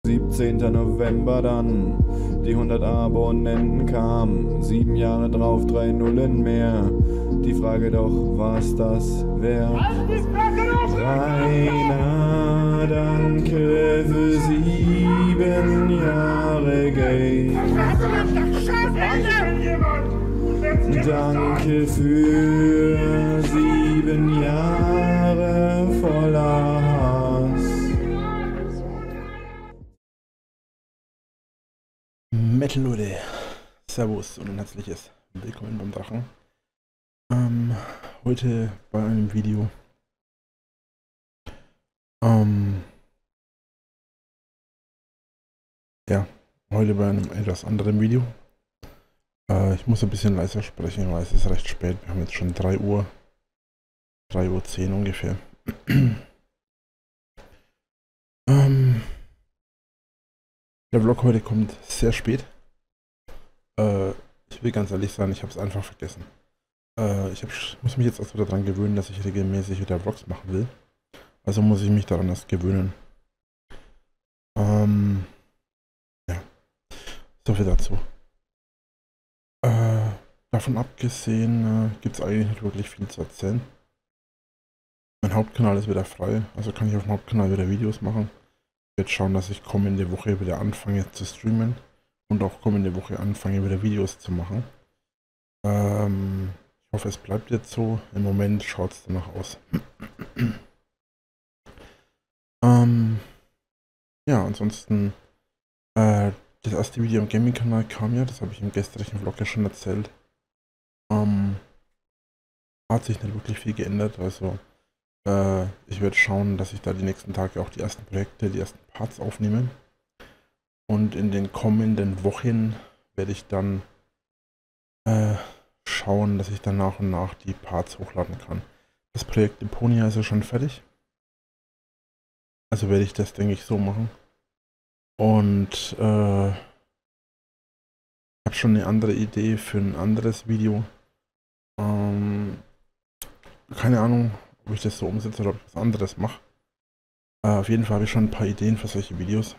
17. November dann, die 100 Abonnenten kamen, 7 Jahre drauf, 3 Nullen mehr. Die Frage doch, was das wert? Rainer, danke für 7 Jahre Gate. Danke für 7 Jahre voller Hass. Metal Leute, Servus und ein herzliches Willkommen beim Drachen. Heute bei einem Video. Ja, heute bei einem etwas anderen Video. Ich muss ein bisschen leiser sprechen, weil es ist recht spät. Wir haben jetzt schon 3 Uhr 10 Uhr ungefähr. Der Vlog heute kommt sehr spät. Ich will ganz ehrlich sein, ich habe es einfach vergessen. Muss mich jetzt erst wieder daran gewöhnen, dass ich regelmäßig wieder Vlogs machen will. Also muss ich mich daran erst gewöhnen. Ja, so viel dazu. Davon abgesehen gibt es eigentlich nicht wirklich viel zu erzählen. Mein Hauptkanal ist wieder frei, also kann ich auf dem Hauptkanal wieder Videos machen. Ich werde schauen, dass ich kommende Woche wieder anfange zu streamen und auch kommende Woche anfange wieder Videos zu machen. Ich hoffe, es bleibt jetzt so. Im Moment schaut es danach aus. Ja, ansonsten das erste Video am Gaming-Kanal kam ja, das habe ich im gestrigen Vlog ja schon erzählt. Hat sich nicht wirklich viel geändert, also ich werde schauen, dass ich da die nächsten Tage auch die ersten Projekte, die ersten Parts aufnehme. Und in den kommenden Wochen werde ich dann schauen, dass ich dann nach und nach die Parts hochladen kann. Das Projekt Deponia ist ja schon fertig. Also werde ich das, denke ich, so machen. Und ich habe schon eine andere Idee für ein anderes Video. Keine Ahnung, ob ich das so umsetze oder ob ich was anderes mache. Auf jeden Fall habe ich schon ein paar Ideen für solche Videos.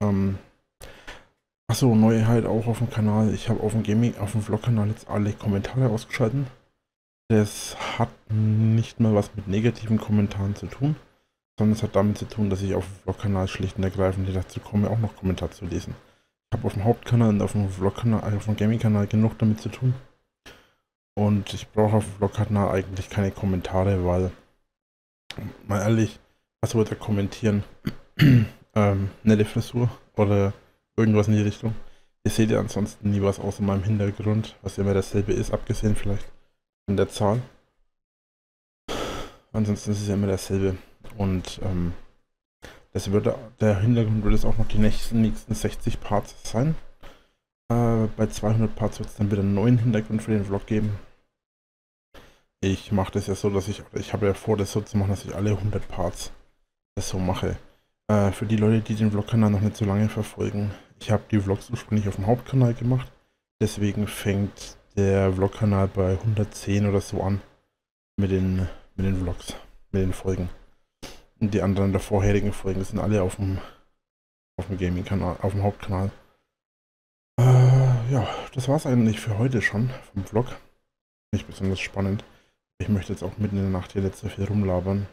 Achso, Neuheit auch auf dem Kanal. Ich habe auf dem Vlog-Kanal jetzt alle Kommentare ausgeschalten. Das hat nicht mal was mit negativen Kommentaren zu tun, sondern es hat damit zu tun, dass ich auf dem Vlog-Kanal schlicht und ergreifend nicht dazu komme, auch noch Kommentare zu lesen. Ich habe auf dem Hauptkanal und auf dem Vlog-Kanal, auf dem Gaming-Kanal genug damit zu tun. Und ich brauche auf dem Vlog-Kanal eigentlich keine Kommentare, weil, mal ehrlich, was wollt ihr kommentieren? Nette Frisur oder irgendwas in die Richtung. Ihr seht ja ansonsten nie was außer meinem Hintergrund, was ja immer dasselbe ist, abgesehen vielleicht von der Zahl. Ansonsten ist es ja immer dasselbe. Und der Hintergrund wird es auch noch die nächsten 60 Parts sein. Bei 200 Parts wird es dann wieder einen neuen Hintergrund für den Vlog geben. Ich mache das ja so, dass ich habe ja vor, das so zu machen, dass ich alle 100 Parts das so mache. Für die Leute, die den Vlog-Kanal noch nicht so lange verfolgen, ich habe die Vlogs ursprünglich auf dem Hauptkanal gemacht. Deswegen fängt der Vlog-Kanal bei 110 oder so an mit den Vlogs, mit den Folgen. Und die anderen der vorherigen Folgen sind alle auf dem Gaming-Kanal, auf dem Hauptkanal. Ja, das war's eigentlich für heute schon vom Vlog. Nicht besonders spannend. Ich möchte jetzt auch mitten in der Nacht hier nicht so viel rumlabern.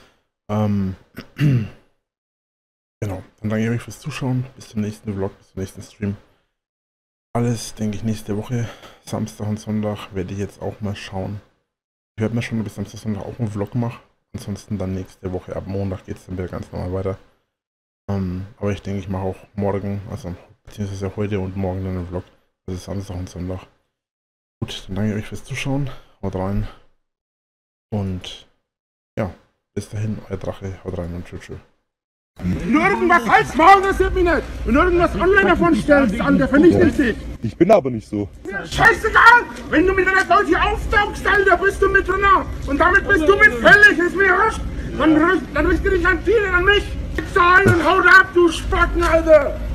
Genau, dann danke ich euch fürs Zuschauen. Bis zum nächsten Vlog, bis zum nächsten Stream. Alles, denke ich, nächste Woche. Samstag und Sonntag werde ich jetzt auch mal schauen. Ich werde mir schon bis Samstag, Sonntag auch einen Vlog machen. Ansonsten dann nächste Woche, ab Montag geht es dann wieder ganz normal weiter. Aber ich denke, ich mache auch morgen, also beziehungsweise heute und morgen dann einen Vlog. Das ist Samstag und Sonntag. Gut, dann danke ich euch fürs Zuschauen. Haut rein. Und ja, bis dahin, euer Drache. Haut rein und tschüss. Wenn du irgendwas falsch machst, interessiert mich nicht. Wenn du irgendwas online davon stellst, Alter, vernichte ich dich. Ich bin aber nicht so. Scheißegal! Wenn du mit einer Leute auftaugst, Alter, bist du mit drin. Und damit bist du mit fällig, ist mir wurscht. Dann richte dich an viele, an mich. Zahlen und haut ab, du Spacken, Alter.